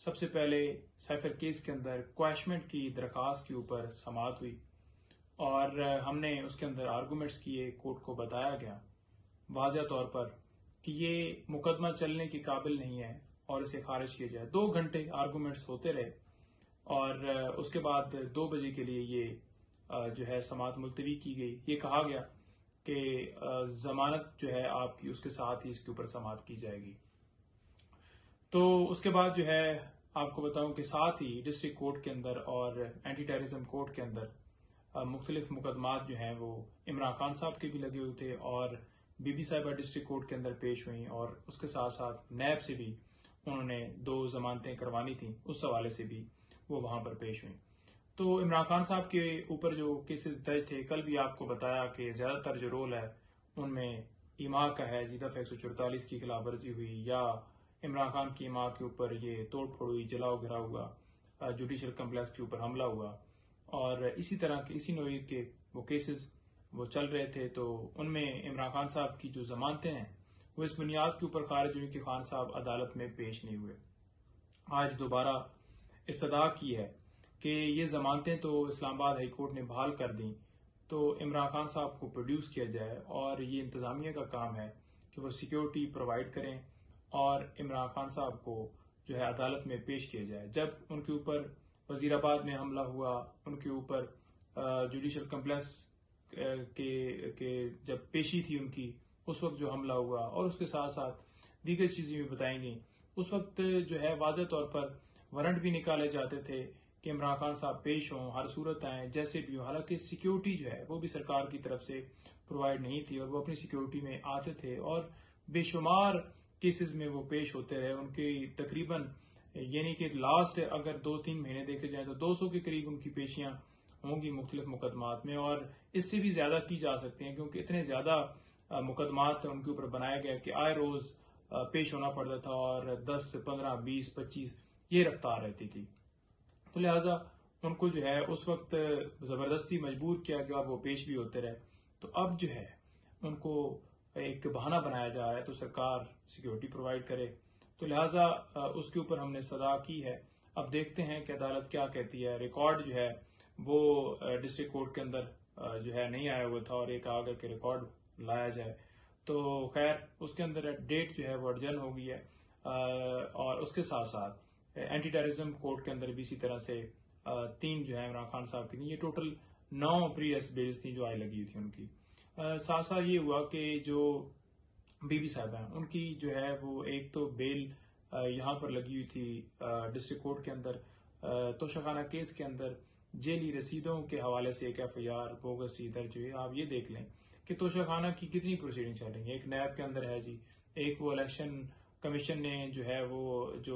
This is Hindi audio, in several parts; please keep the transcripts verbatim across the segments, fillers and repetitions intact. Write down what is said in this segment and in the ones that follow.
सबसे पहले साइफर केस के अंदर क्वैशमेंट की दरखास्त के ऊपर समाअत हुई और हमने उसके अंदर आर्गूमेंट्स किए। कोर्ट को बताया गया वाज़ेह तौर पर कि ये मुकदमा चलने के काबिल नहीं है और इसे खारिज किया जाए। दो घंटे आर्गूमेंट्स होते रहे और उसके बाद दो बजे के लिए ये जो है समाअत मुलतवी की गई। ये कहा गया कि जमानत जो है आपकी उसके साथ ही इसके ऊपर समाअत की जाएगी। तो उसके बाद जो है आपको बताऊं कि साथ ही डिस्ट्रिक्ट कोर्ट के अंदर और एंटी टेररिज्म कोर्ट के अंदर मुख्तलिफ मुकदमात जो हैं वो इमरान खान साहब के भी लगे हुए थे और बीबी साहिबा डिस्ट्रिक्ट कोर्ट के अंदर पेश हुई और उसके साथ साथ नैब से भी उन्होंने दो जमानतें करवानी थी, उस हवाले से भी वो वहां पर पेश हुई। तो इमरान खान साहब के ऊपर जो केसेस दर्ज थे, कल भी आपको बताया कि ज्यादातर जो रोल है उनमें ईमा का है, जी दफा एक सौ चौतालीस की खिलाफ वर्जी हुई या इमरान खान की मां के ऊपर ये तोड़ फोड़ हुई, जलाओ घिराव हुआ, जुडिशल कम्प्लेक्स के ऊपर हमला हुआ और इसी तरह के इसी नोयत के वो केसेस वो चल रहे थे। तो उनमें इमरान खान साहब की जो जमानतें हैं वो इस बुनियाद के ऊपर खारिज हुई कि खान साहब अदालत में पेश नहीं हुए। आज दोबारा इस्तदा की है कि ये जमानतें तो इस्लामाबाद हाई कोर्ट ने बहाल कर दी, तो इमरान खान साहब को प्रोड्यूस किया जाए और ये इंतजामिया का काम है कि वो सिक्योरिटी प्रोवाइड करें और इमरान खान साहब को जो है अदालत में पेश किया जाए। जब उनके ऊपर वजीराबाद में हमला हुआ, उनके ऊपर जुडिशल कम्प्लेक्स के, के जब पेशी थी उनकी, उस वक्त जो हमला हुआ और उसके साथ साथ दीगर चीजें भी बताई गई, उस वक्त जो है वाज़ेह तौर पर वारंट भी निकाले जाते थे कि इमरान खान साहब पेश हों, हर सूरत आए, जैसे भी हो। हालांकि सिक्योरिटी जो है वो भी सरकार की तरफ से प्रोवाइड नहीं थी और वो अपनी सिक्योरिटी में आते थे और बेशुमार केसेस में वो पेश होते रहे। उनकी तकरीबन यानी कि लास्ट अगर दो तीन महीने देखे जाए तो दो सौ के करीब उनकी पेशियां होंगी मुख्तलिफ मुकदमात में और इससे भी ज्यादा की जा सकती हैं क्योंकि इतने ज्यादा मुकदमात उनके ऊपर बनाया गया कि आए रोज पेश होना पड़ता था और दस पंद्रह बीस पच्चीस ये रफ्तार रहती थी। तो लिहाजा उनको जो है उस वक्त जबरदस्ती मजबूर किया गया और वो पेश भी होते रहे। तो अब जो है उनको एक बहाना बनाया जा रहा है तो सरकार सिक्योरिटी प्रोवाइड करे, तो लिहाजा उसके ऊपर हमने सदा की है। अब देखते हैं कि अदालत क्या कहती है। रिकॉर्ड जो है वो डिस्ट्रिक्ट कोर्ट के अंदर जो है नहीं आया हुआ था और एक आ गया कि रिकॉर्ड लाया जाए, तो खैर उसके अंदर डेट जो है वो अर्जन हो गई है और उसके साथ साथ एंटी टेररिज्म कोर्ट के अंदर भी इसी तरह से तीन जो है इमरान खान साहब की, ये टोटल नौ प्रीवियस बेल्स थी जो आई लगी हुई थी उनकी। साथ साथ ये हुआ कि जो बीबी साहब हैं उनकी जो है वो एक तो बेल यहाँ पर लगी हुई थी डिस्ट्रिक्ट कोर्ट के अंदर, तोशाखाना केस के अंदर जेली रसीदों के हवाले से एक एफ आई आर बोगस दर्ज हुई। आप ये देख लें कि तोशाखाना की कितनी प्रोसीडिंग चल रही है। एक नैब के अंदर है जी, एक वो इलेक्शन कमीशन ने जो है वो जो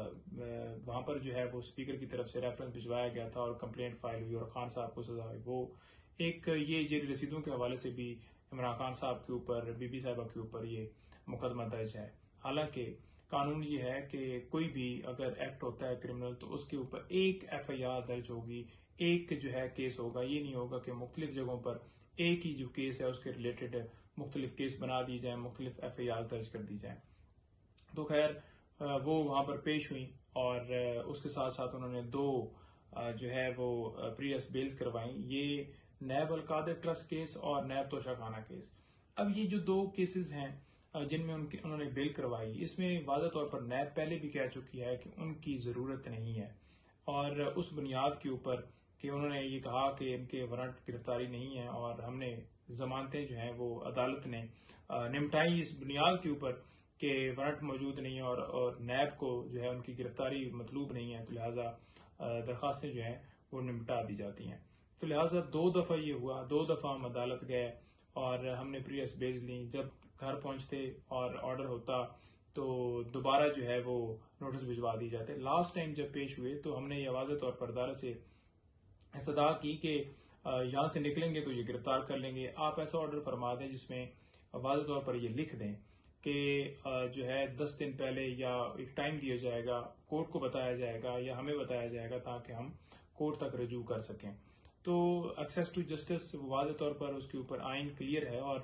वहां पर जो है वो स्पीकर की तरफ से रेफरेंस भिजवाया गया था और कंप्लेंट फाइल हुई और खान साहब को सजा हुई। वो एक ये जेली रसीदों के हवाले से भी इमरान खान साहब के ऊपर, बीबी साहिबा के ऊपर ये मुकदमा दर्ज है। हालांकि कानून ये है कि कोई भी अगर एक्ट होता है क्रिमिनल तो उसके ऊपर एक एफ आई आर दर्ज होगी, एक जो है केस होगा। ये नहीं होगा कि मुख्तलिफ जगहों पर एक ही जो केस है उसके रिलेटेड मुख्तलिफ केस बना दी जाए, मुख्तलिफ एफ आई आर दर्ज कर दी जाए। तो खैर वो वहां पर पेश हुई और उसके साथ साथ उन्होंने दो जो है वो प्रीवियस बेल्स करवाई, ये नैब अलकादर ट्रस्ट केस और नैब तोशाखाना केस। अब ये जो दो केसेस हैं जिनमें उनके उन्होंने बेल करवाई, इसमें वाज़ेह तौर पर नैब पहले भी कह चुकी है कि उनकी जरूरत नहीं है और उस बुनियाद के ऊपर कि उन्होंने ये कहा कि इनके वारंट गिरफ्तारी नहीं है और हमने जमानतें जो हैं वो अदालत ने निपटाई इस बुनियाद के ऊपर कि वारंट मौजूद नहीं है और, और नैब को जो है उनकी गिरफ्तारी मतलूब नहीं है, तो लिहाजा दरखास्तें जो हैं वो निपटा दी जाती हैं। तो लिहाजा दो दफा ये हुआ, दो दफा हम अदालत गए और हमने प्रीवियस बेल्स ली। जब घर पहुंचते और ऑर्डर होता तो दोबारा जो है वो नोटिस भिजवा दी जाते। लास्ट टाइम जब पेश हुए तो हमने ये वाज़ेह तौर पर अदालत से इस्तदा की कि यहां से निकलेंगे तो ये गिरफ्तार कर लेंगे, आप ऐसा ऑर्डर फरमा दें जिसमें वाज़ेह तौर पर ये लिख दें कि जो है दस दिन पहले या एक टाइम दिया जाएगा, कोर्ट को बताया जाएगा या हमें बताया जाएगा ताकि हम कोर्ट तक रजू कर सकें। तो एक्सेस टू जस्टिस वाज़ेह तौर पर उसके ऊपर आइन क्लियर है और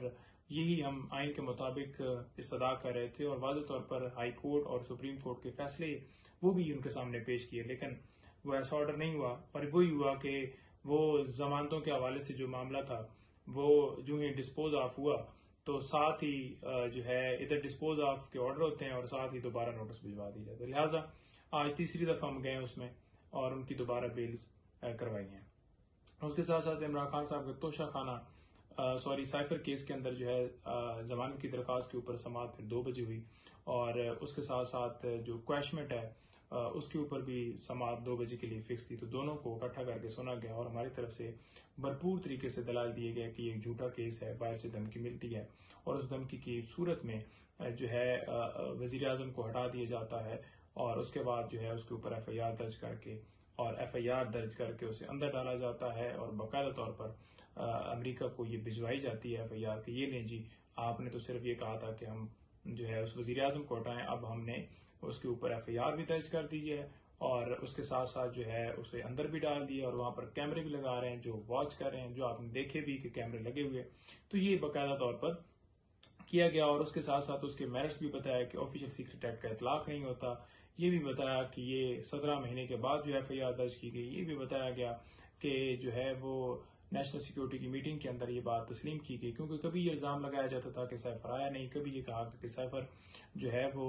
यही हम आइन के मुताबिक इस्तदा कर रहे थे और वाज़ेह तौर पर हाई कोर्ट और सुप्रीम कोर्ट के फैसले वो भी उनके सामने पेश किए, लेकिन वो ऐसा ऑर्डर नहीं हुआ। और वही हुआ कि वो जमानतों के हवाले से जो मामला था वो जो ही डिस्पोज ऑफ हुआ तो साथ ही जो है इधर डिस्पोज ऑफ के ऑर्डर होते हैं और साथ ही दोबारा नोटिस भिजवा दी जाती है। लिहाजा आज तीसरी दफा हम गए उसमें और उनकी दोबारा बेल्स करवाई हैं। उसके साथ साथ इमरान खान साहब के तोशा खाना सॉरी साइफर केस के अंदर जो है जमानत की दरखास्त के ऊपर समाअत फिर दो बजे हुई और उसके साथ साथ जो क्वैशमेंट है उसके ऊपर भी समाअत दो बजे के लिए फिक्स थी। तो दोनों को इकट्ठा करके सुना गया और हमारी तरफ से भरपूर तरीके से दलाल दिए गए कि एक झूठा केस है, बाहर से धमकी मिलती है और उस धमकी की सूरत में जो है वजीर आजम को हटा दिया जाता है और उसके बाद जो है उसके ऊपर एफ आई आर दर्ज करके और एफ आई आर दर्ज करके उसे अंदर डाला जाता है और बाकायदा तौर पर अमेरिका को ये भिजवाई जाती है एफ आई आर कि ये लें जी, आपने तो सिर्फ ये कहा था कि हम जो है उस वजीर आजम को हटाएं, अब हमने उसके ऊपर एफ आई आर भी दर्ज कर दीजिए और उसके साथ साथ जो है उसे अंदर भी डाल दिए और वहां पर कैमरे भी लगा रहे हैं जो वॉच कर रहे हैं, जो आपने देखे भी कि कैमरे लगे हुए। तो ये बाकायदा तौर पर किया गया और उसके साथ साथ उसके मेरिट्स भी बताया कि ऑफिशियल सीक्रेट एक्ट का इतलाक नहीं होता। ये भी बताया कि ये सत्रह महीने के बाद जो एफ आई आर दर्ज की गई। ये भी बताया गया कि जो है वो नेशनल सिक्योरिटी की मीटिंग के अंदर ये बात तस्लीम की गई, क्योंकि कभी ये इल्जाम लगाया जाता था कि साइफर आया नहीं, कभी ये कहा कि साइफर जो है वो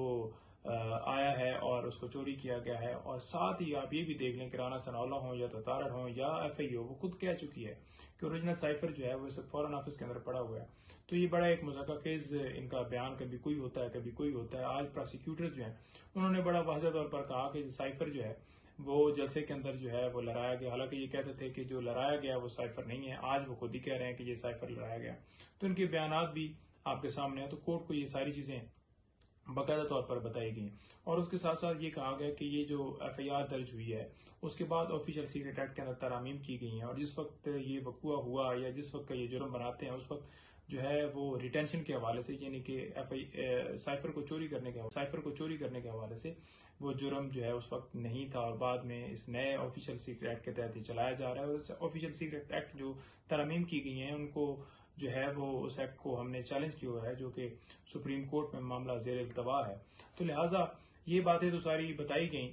आया है और उसको चोरी किया गया है। और साथ ही आप ये भी देख लें कि राना सनाउल्लाह हो या ततारड़ हो या एफ आई ओ, वो खुद कह चुकी है कि ओरिजिनल साइफर जो है वो इस फॉरेन ऑफिस के अंदर पड़ा हुआ है। तो ये बड़ा एक मुज़ाकराखेज इनका बयान, कभी कोई होता है कभी कोई होता है। आज प्रोसिक्यूटर्स जो हैं उन्होंने बड़ा वाज़ेह तौर पर कहा कि साइफर जो है वो जलसे के अंदर जो है वो लड़ाया गया, हालांकि ये कहते थे कि जो लड़ाया गया वो साइफर नहीं है, आज वो खुद ही कह रहे हैं कि ये साइफर लड़ाया गया। तो इनके बयान भी आपके सामने है। तो कोर्ट को ये सारी चीजें बाकायदा तौर पर बताई गई और उसके साथ साथ ये कहा गया कि ये जो एफ आई आर दर्ज हुई है उसके बाद ऑफिशियल सीक्रेट एक्ट के अंदर तरामीम की गई हैं और जिस वक्त ये वकूआ हुआ या जिस वक्त ये जुर्म बनाते हैं उस वक्त जो है वो रिटेंशन के हवाले से, यानी कि एफ आई साइफर को चोरी करने के साइफर को चोरी करने के हवाले से वो जुर्म जो है उस वक्त नहीं था और बाद में इस नए ऑफिशियल सीक्रेट एक्ट के तहत ही चलाया जा रहा है। और ऑफिशियल सीक्रेट एक्ट जो तरामीम की गई हैं उनको जो है वो उस एक्ट को हमने चैलेंज किया हुआ है, जो कि सुप्रीम कोर्ट में मामला ज़ेर इल्तवा है। तो लिहाजा ये बातें तो सारी बताई गई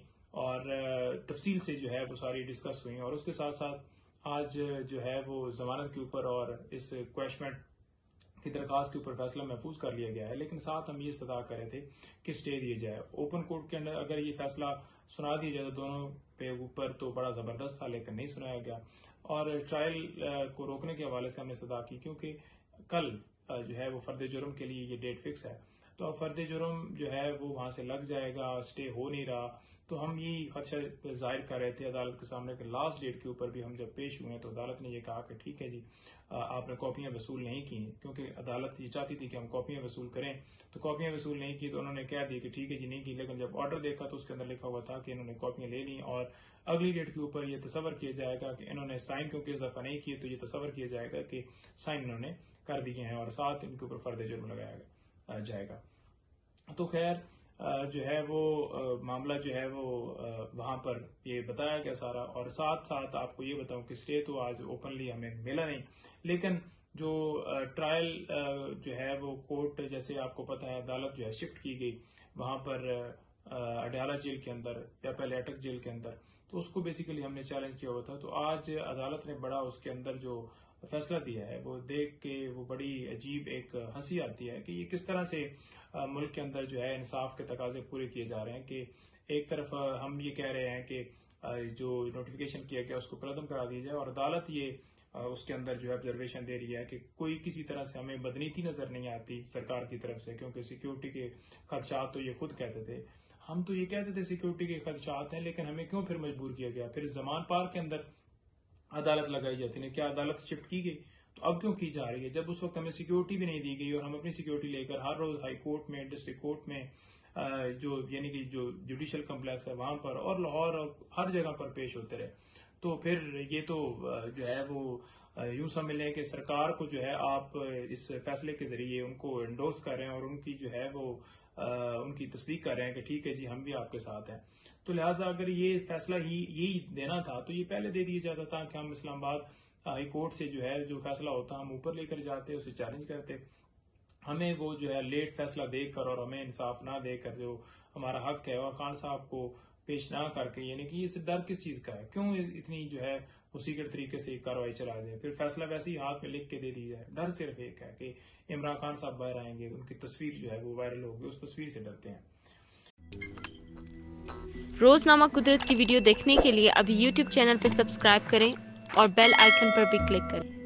और तफसील से जो है वो सारी डिस्कस हुई और उसके साथ साथ आज जो है वो जमानत के ऊपर और इस क्वैशमेंट की दरखास्त के ऊपर फैसला महफूज कर लिया गया है। लेकिन साथ हम ये इस्तदा कर रहे थे कि स्टे दिया जाए ओपन कोर्ट के अंदर। अगर ये फैसला सुना दिया जाए तो दोनों पे ऊपर तो बड़ा जबरदस्त था, लेकिन नहीं सुनाया गया और ट्रायल को रोकने के हवाले से हमने इस्तदा की, क्योंकि कल जो है वो फर्द जुर्म के लिए ये डेट फिक्स है। तो अब फर्द जुर्म जो है वो वहां से लग जाएगा, स्टे हो नहीं रहा। तो हम ये खदशा जाहिर कर रहे थे अदालत के सामने कि लास्ट डेट के ऊपर भी हम जब पेश हुए तो अदालत ने ये कहा कि ठीक है जी, आपने कॉपियां वसूल नहीं की, क्योंकि अदालत ये चाहती थी कि हम कॉपियां वसूल करें। तो कॉपियां वसूल नहीं की तो उन्होंने कह दिया कि ठीक है जी नहीं की। लेकिन जब ऑर्डर देखा तो उसके अंदर लिखा हुआ था कि इन्होंने कॉपियां ले ली और अगली डेट के ऊपर ये तस्वर किया जाएगा कि इन्होंने साइन क्योंकि इस दफा नहीं किए तो ये तस्वर किया जाएगा कि साइन इन्होंने कर दिए हैं और साथ इनके ऊपर फर्द जुर्म लगाया जाएगा। तो खैर जो है वो मामला जो है वो वहां पर ये बताया गया सारा। और साथ साथ आपको ये बताऊं कि स्टे तो आज ओपनली हमें मिला नहीं, लेकिन जो ट्रायल जो है वो कोर्ट, जैसे आपको पता है अदालत जो है शिफ्ट की गई वहां पर अडयाला जेल के अंदर या पहले अटक जेल के अंदर, तो उसको बेसिकली हमने चैलेंज किया हुआ था। तो आज अदालत ने बड़ा उसके अंदर जो फैसला दिया है वो देख के वो बड़ी अजीब एक हंसी आती है कि ये किस तरह से मुल्क के अंदर जो है इंसाफ के तकाजे पूरे किए जा रहे हैं। कि एक तरफ हम ये कह रहे हैं कि जो नोटिफिकेशन किया गया उसको कलअदम करा दिया जाए और अदालत ये उसके अंदर जो है ऑब्जर्वेशन दे रही है कि कोई किसी तरह से हमें बदनीति नजर नहीं आती सरकार की तरफ से, क्योंकि सिक्योरिटी के खदशात तो ये खुद कहते थे। हम तो ये कहते थे सिक्योरिटी के खदशात हैं, लेकिन हमें क्यों फिर मजबूर किया गया? फिर जमान पार्क के अंदर अदालत लगाई जाती है, क्या अदालत शिफ्ट की गई? तो अब क्यों की जा रही है जब उस वक्त हमें सिक्योरिटी भी नहीं दी गई और हम अपनी सिक्योरिटी लेकर हर रोज हाई कोर्ट में, डिस्ट्रिक्ट कोर्ट में, जो यानी कि जो जुडिशियल कम्प्लेक्स है वहां पर और लाहौर और हर जगह पर पेश होते रहे। तो फिर ये तो जो है वो यूं समझ लें कि सरकार को जो है आप इस फैसले के जरिए उनको एंडोर्स कर रहे हैं और उनकी जो है वो आ, उनकी तस्दीक कर रहे हैं कि ठीक है जी हम भी आपके साथ हैं। तो लिहाजा अगर ये फैसला ही यही देना था तो ये पहले दे दिया जाता था कि हम इस्लामाबाद हाई कोर्ट से जो है जो फैसला होता हम ऊपर लेकर जाते, उसे चैलेंज करते हमें वो जो है लेट फैसला देकर और हमें इंसाफ ना देकर जो हमारा हक है और खान साहब को पेश ना करके, यानी कि इस डर किस चीज का है, क्यों इतनी जो है उसी के तरीके से कार्रवाई चला जाए, फिर फैसला वैसे ही हाथ में लिख के दे दी जाए। डर सिर्फ एक है कि इमरान खान साहब बाहर आएंगे, उनकी तस्वीर जो है वो वायरल होगी, उस तस्वीर से डरते हैं। रोजनामा कुदरत की वीडियो देखने के लिए अभी यूट्यूब चैनल पर सब्सक्राइब करें और बेल आइकन पर भी क्लिक करें।